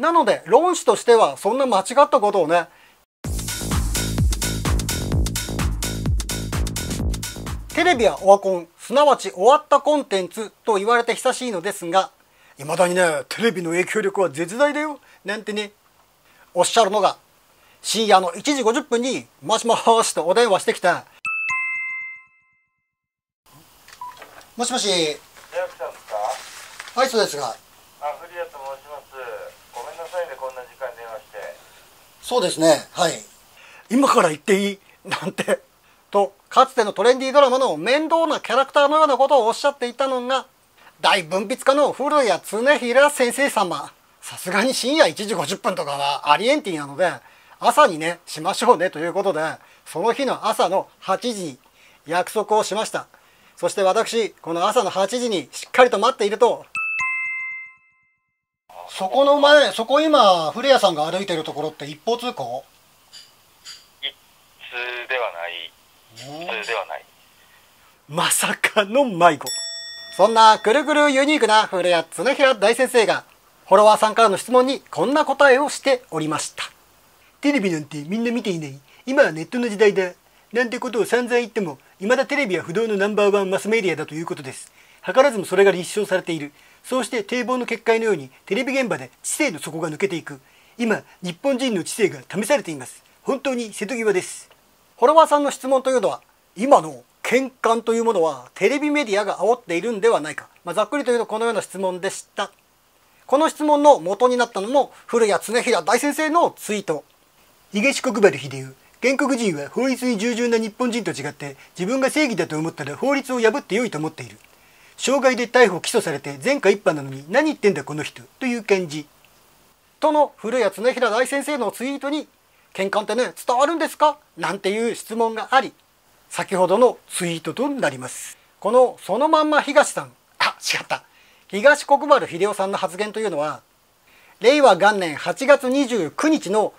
なので論旨としてはそんな間違ったことをね、テレビはオワコン、すなわち終わったコンテンツと言われて久しいのですが、いまだにね、テレビの影響力は絶大だよなんてね、おっしゃるのが、深夜の1時50分にもしもしとお電話してきた。もしもし。 宮城さんですか？ はい、そうですが。 古谷と申します。ごめんなさいね、こんな時間に電話して。 そうですね、はい。今から言っていいなんて。と、かつてのトレンディードラマの面倒なキャラクターのようなことをおっしゃっていたのが、大文筆家の古谷恒平先生様。さすがに深夜1時50分とかはありえんてぃなので、朝にね、しましょうねということで、その日の朝の8時に約束をしました。そして私、この朝の8時にしっかりと待っていると、そこの前、そこ今、古谷さんが歩いてるところって一方通行？ 一通ではない。一通ではない。 まさかの迷子。そんなくるくるユニークな古谷恒平大先生が、フォロワーさんからの質問にこんな答えをしておりました。テレビなんてみんな見ていない。今はネットの時代だ。なんてことを散々言っても、未だテレビは不動のナンバーワンマスメディアだということです。図らずもそれが立証されている。そうして堤防の決壊のようにテレビ現場で知性の底が抜けていく。今、日本人の知性が試されています。本当に瀬戸際です。フォロワーさんの質問というのは、今の喧嘩というものはテレビメディアが煽っているんではないか。ざっくりというとこのような質問でした。この質問の元になったのも古谷恒平大先生のツイート。東国原英夫。原告人は法律に従順な日本人と違って自分が正義だと思ったら法律を破ってよいと思っている。傷害で逮捕起訴されて前科一犯なのに何言ってんだこの人という感じ。との古谷恒平大先生のツイートに、喧嘩ってね伝わるんですかなんていう質問があり、先ほどのツイートとなります。このそのまんま東さん、違った。東国原英夫さんの発言というのは、令和元年8月29日の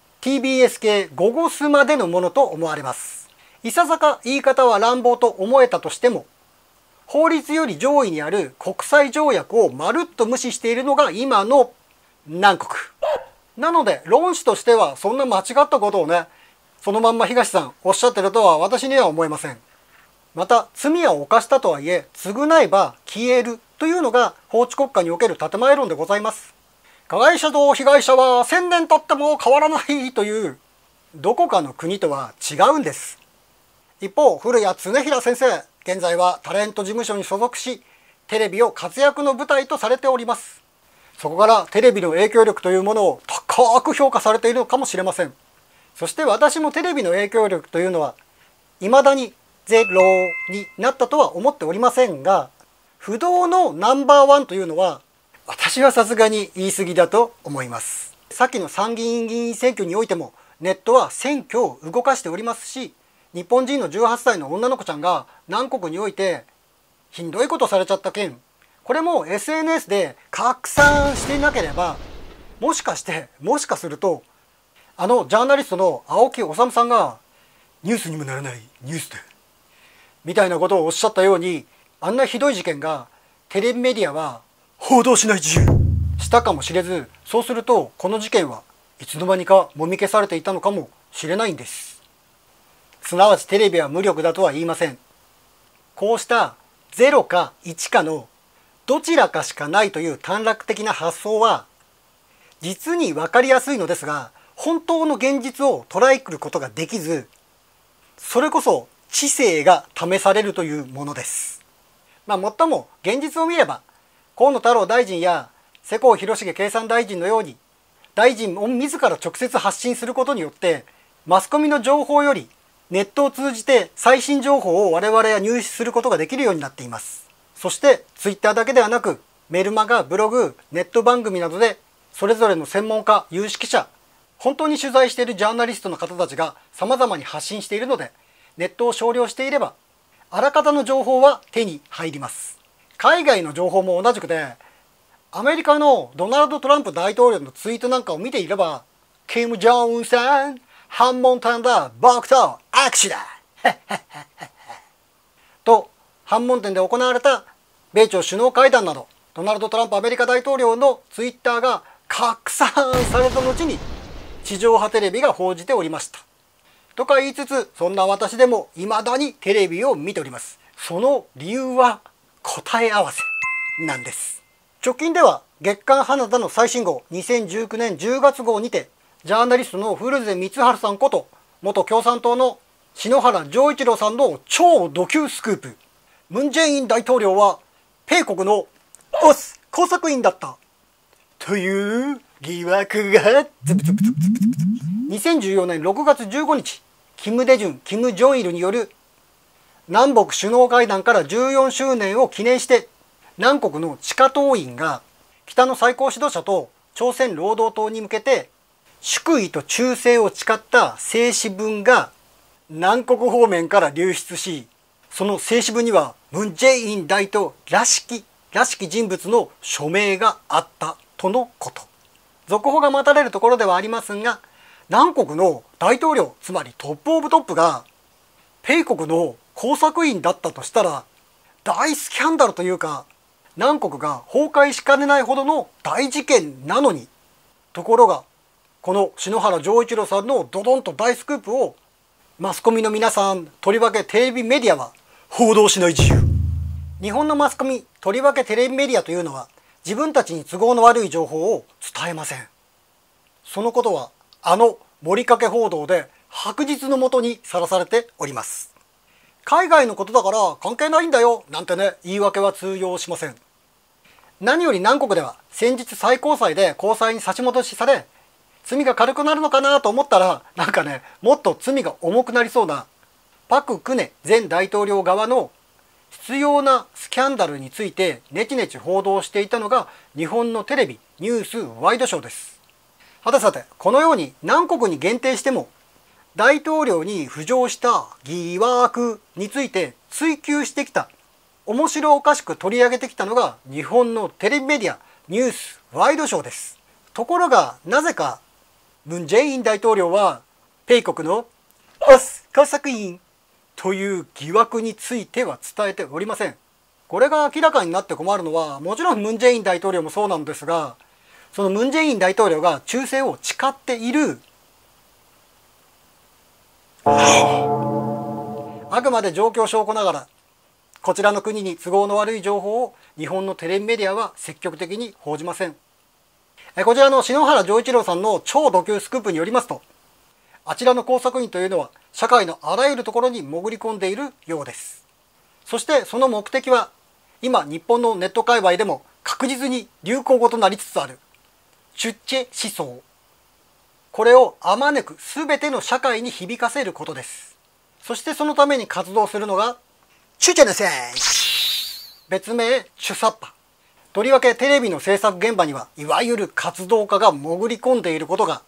TBS 系午後スマでのものと思われます。いささか言い方は乱暴と思えたとしても、法律より上位にある国際条約をまるっと無視しているのが今の南国。なので論旨としてはそんな間違ったことをね、そのまんま東さんおっしゃってるとは私には思えません。また罪は犯したとはいえ償えば消えるというのが法治国家における建前論でございます。加害者と被害者は1000年経っても変わらないというどこかの国とは違うんです。一方、古谷恒平先生、現在はタレント事務所に所属し、テレビを活躍の舞台とされております。そこからテレビの影響力というものを高く評価されているのかもしれません。そして私もテレビの影響力というのは未だにゼロになったとは思っておりませんが、不動のナンバーワンというのは私はさすがに言い過ぎだと思います。さっきの参議院議員選挙においてもネットは選挙を動かしておりますし、日本人の18歳の女の子ちゃんが南国においてひどいことされちゃった件、これも SNS で拡散していなければ、もしかするとジャーナリストの青木治さんがニュースにもならないニュースだみたいなことをおっしゃったように、あんなひどい事件がテレビメディアは報道しない自由したかもしれず、そうするとこの事件はいつの間にかもみ消されていたのかもしれないんです。すなわちテレビは無力だとは言いません。こうした0か1かのどちらかしかないという短絡的な発想は実に分かりやすいのですが、本当の現実を捉えることができず、それこそ知性が試されるというものです。もっとも現実を見れば、河野太郎大臣や世耕弘成経産大臣のように大臣を自ら直接発信することによってマスコミの情報よりネットを通じて最新情報を我々は入手することができるようになっています。そしてツイッターだけではなく、メルマガ、ブログ、ネット番組などでそれぞれの専門家、有識者、本当に取材しているジャーナリストの方たちが様々に発信しているので、ネットを少量していればあらかたの情報は手に入ります。海外の情報も同じくで、アメリカのドナルド・トランプ大統領のツイートなんかを見ていれば、キム・ジョンウンさん、反問店だ、僕と握手だと、反問店で行われた米朝首脳会談など、ドナルド・トランプアメリカ大統領のツイッターが拡散された後に地上波テレビが報じておりました。とか言いつつ、そんな私でも未だにテレビを見ております。その理由は答え合わせなんです。直近では月刊花田の最新号2019年10月号にて、ジャーナリストの古瀬光晴さんこと元共産党の篠原丈一郎さんの超ド級スクープ、ムン・ジェイン大統領は米国の工作員だったという疑惑が2014年6月15日、キム・デジュン、キム・ジョンイルによる南北首脳会談から14周年を記念して、南国の地下党員が北の最高指導者と朝鮮労働党に向けて祝意と忠誠を誓った聖旨文が南国方面から流出し、その聖旨文にはムン・ジェイン大統領らしき人物の署名があったとのこと。続報が待たれるところではありますが、南国の大統領、つまりトップオブトップが米国の工作員だったとしたら大スキャンダルというか、南国が崩壊しかねないほどの大事件なのに、ところがこの篠原丈一郎さんのドドンと大スクープをマスコミの皆さん、とりわけテレビメディアは報道しない自由。日本のマスコミ、とりわけテレビメディアというのは自分たちに都合の悪い情報を伝えません。そのことは盛りかけ報道で白日のもとにさらされております。海外のことだから関係ないんだよなんてね、言い訳は通用しません。何より南国では先日最高裁で高裁に差し戻しされ、罪が軽くなるのかなと思ったら、なんかね、もっと罪が重くなりそうなパク・クネ前大統領側の必要なスキャンダルについてネチネチ報道していたのが日本のテレビニュースワイドショーです。さて、このように南国に限定しても大統領に浮上した疑惑について追及してきた、面白おかしく取り上げてきたのが日本のテレビメディアニュースワイドショーです。ところがなぜかムン・ジェイン大統領は米国の工作員という疑惑については伝えておりません。これが明らかになって困るのは、もちろんムン・ジェイン大統領もそうなんですが、そのムン・ジェイン大統領が忠誠を誓っているあくまで状況証拠ながら、こちらの国に都合の悪い情報を日本のテレビメディアは積極的に報じません。こちらの篠原丈一郎さんの超ド級スクープによりますと、あちらの工作員というのは社会のあらゆるところに潜り込んでいるようです。そしてその目的は、今日本のネット界隈でも確実に流行語となりつつあるチュッチェ思想、これをあまねく全ての社会に響かせることです。そしてそのために活動するのがチュチェネセン、別名チュサッパ。とりわけテレビの制作現場にはいわゆる活動家が潜り込んでいることが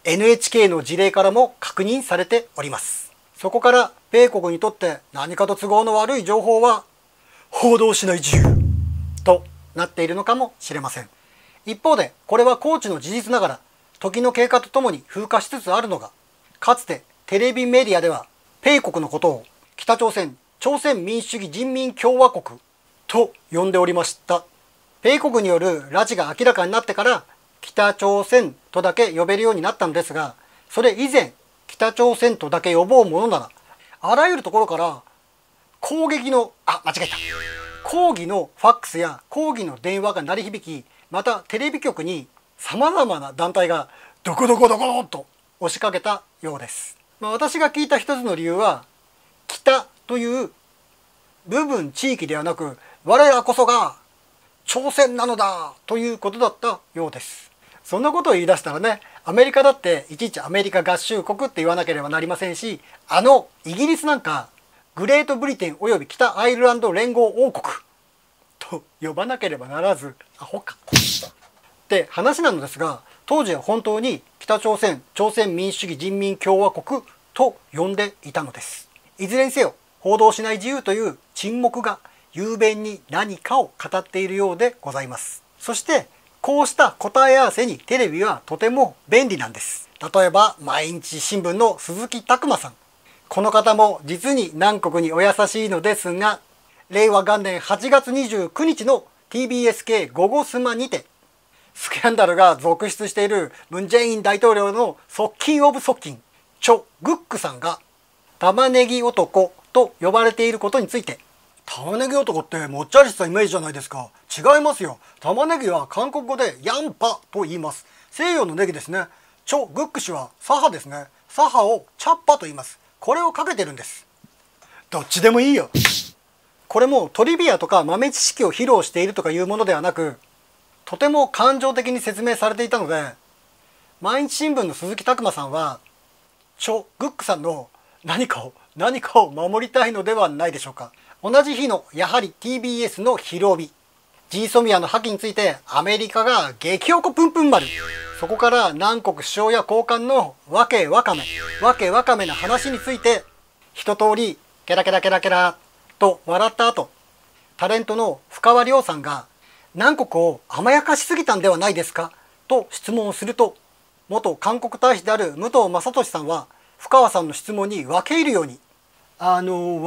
NHK の事例からも確認されております。そこから米国にとって何かと都合の悪い情報は報道しない自由となっているのかもしれません。一方でこれは高知の事実ながら、時の経過とともに風化しつつあるのが、かつてテレビメディアでは米国のことを北朝鮮民主主義人民共和国と呼んでおりました。米国による拉致が明らかになってから北朝鮮とだけ呼べるようになったんですが、それ以前北朝鮮とだけ呼ぼうものなら、あらゆるところから抗議のファックスや抗議の電話が鳴り響き、またテレビ局にさまざまな団体がどこどこどこと押しかけたようです。私が聞いた一つの理由は、北という部分地域ではなく、我らこそが朝鮮なのだということだったようです。そんなことを言い出したらね、アメリカだっていちいちアメリカ合衆国って言わなければなりませんし、イギリスなんかグレートブリテンおよび北アイルランド連合王国と呼ばなければならず、アホかって話なのですが、当時は本当に北朝鮮民主主義人民共和国と呼んでいたのです。いずれにせよ報道しない自由という沈黙が雄弁に何かを語っているようでございます。そしてこうした答え合わせにテレビはとても便利なんです。例えば毎日新聞の鈴木琢磨さん、この方も実に南国にお優しいのですが、令和元年8月29日の TBS 系午後スマにてスキャンダルが続出しているムン・ジェイン大統領の側近オブ側近チョ・グックさんが玉ねぎ男と呼ばれていることについて、玉ねぎ男ってもっちゃりしたイメージじゃないですか。違いますよ。玉ねぎは韓国語でヤンパと言います。西洋のネギですね。チョ・グック氏は左派ですね。左派をチャッパと言います。これをかけてるんです。どっちでもいいよ。これもトリビアとか豆知識を披露しているとかいうものではなく、とても感情的に説明されていたので、毎日新聞の鈴木拓磨さんはチョ・グックさんの何かを守りたいのではないでしょうか。同じ日のやはり TBS の昼帯、ジーソミアの破棄についてアメリカが激おこぷんぷん丸、そこから南国首相や高官のわけわかめな話について一通りケラケラケラケラと笑った後、タレントの深川亮さんが南国を甘やかしすぎたんではないですかと質問をすると、元韓国大使である武藤正俊さんは深川さんの質問に分け入るように、我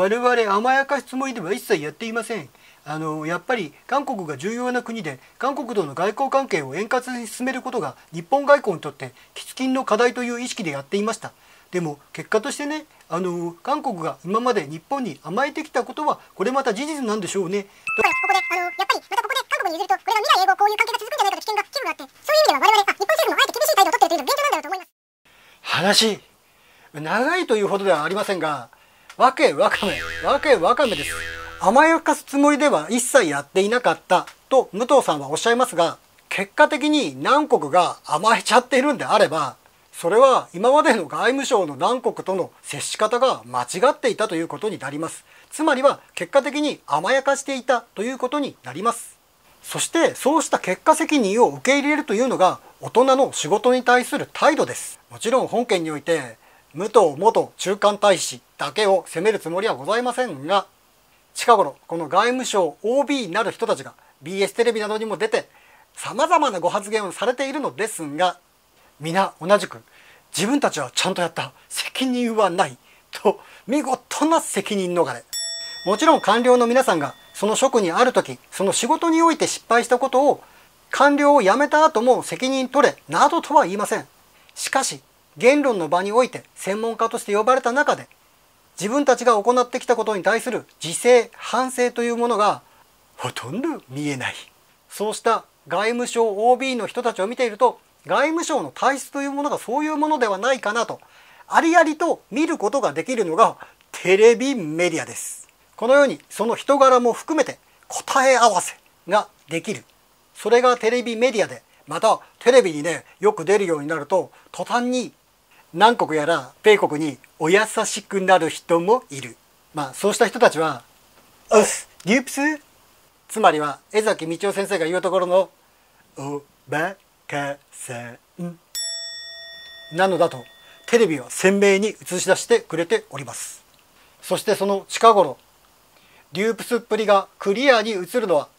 々甘やかすつもりでは一切やっていません。やっぱり韓国が重要な国で、韓国との外交関係を円滑に進めることが日本外交にとって喫緊の課題という意識でやっていました。でも結果としてね、韓国が今まで日本に甘えてきたことはこれまた事実なんでしょうね。 ここで、やっぱりまたここで韓国に譲ると、これが未来永劫こういう関係が続くんじゃないかと危険があって、そういう意味では我々、日本政府もあえて厳しい態度を取っているというのは現状なんだろうと思います。 話長いというほどではありませんが、わけわかめです。甘やかすつもりでは一切やっていなかったと武藤さんはおっしゃいますが、結果的に南国が甘えちゃっているんであれば、それは今までの外務省の南国との接し方が間違っていたということになります。つまりは結果的に甘やかしていたということになります。そしてそうした結果責任を受け入れるというのが大人の仕事に対する態度です。もちろん本件において武藤元駐韓大使だけを責めるつもりはございませんが、近頃この外務省 OB なる人たちが BS テレビなどにも出てさまざまなご発言をされているのですが、皆同じく自分たちはちゃんとやった、責任はないと見事な責任逃れ。もちろん官僚の皆さんがその職にある時、その仕事において失敗したことを官僚を辞めた後も責任取れなどとは言いません。しかし言論の場において専門家として呼ばれた中で、自分たちが行ってきたことに対する自制反省というものがほとんど見えない。そうした外務省 OB の人たちを見ていると、外務省の体質というものがそういうものではないかなとありありと見ることができるのがテレビメディアです。このようにその人柄も含めて答え合わせができる、それがテレビメディアで、またテレビにねよく出るようになると途端に南国やら米国にお優しくなる人もいる。そうした人たちはオスデュープス、つまりは江崎道夫先生が言うところのおバカさんなのだとテレビは鮮明に映し出してくれております。そしてその近頃デュープスっぷりがクリアに映るのは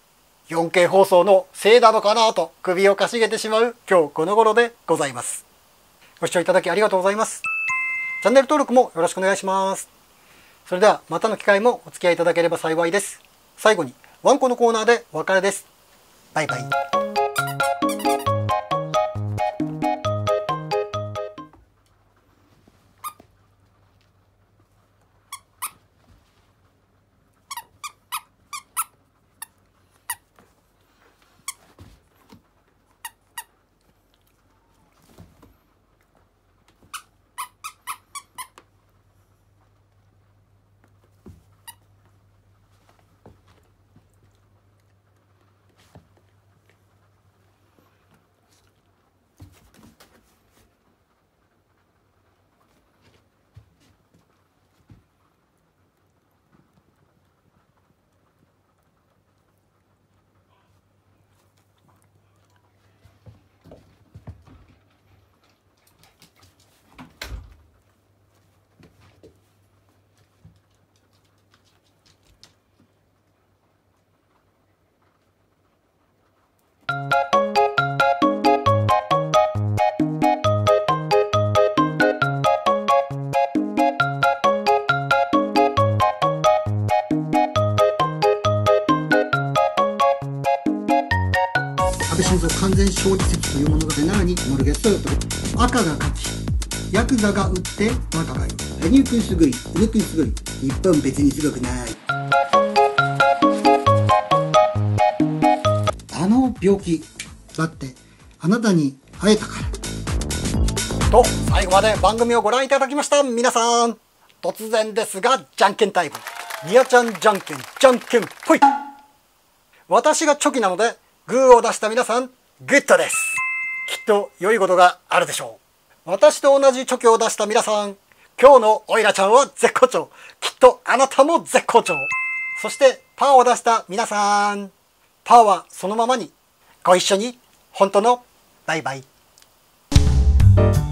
4K 放送のせいなのかなと首をかしげてしまう今日この頃でございます。ご視聴いただきありがとうございます。チャンネル登録もよろしくお願いします。それではまたの機会もお付き合いいただければ幸いです。最後にワンコのコーナーでお別れです。バイバイ。 然勝利説というものが出ないに乗るゲストよと。赤が勝ち。ヤクザが打ってバカがよ。羽生くんすごい、宇野くんすごい。日本別にすごくない。あの病気だってあなたに会えたから。と最後まで番組をご覧いただきました皆さん、突然ですがじゃんけんタイム。ニアちゃんじゃんけんじゃんけんぽい。私がチョキなのでグーを出した皆さんグッドです。きっと良いことがあるでしょう。私と同じチョキを出した皆さん、今日のオイラちゃんは絶好調。きっとあなたも絶好調。そしてパーを出した皆さん、パーはそのままにご一緒に。本当のバイバイ。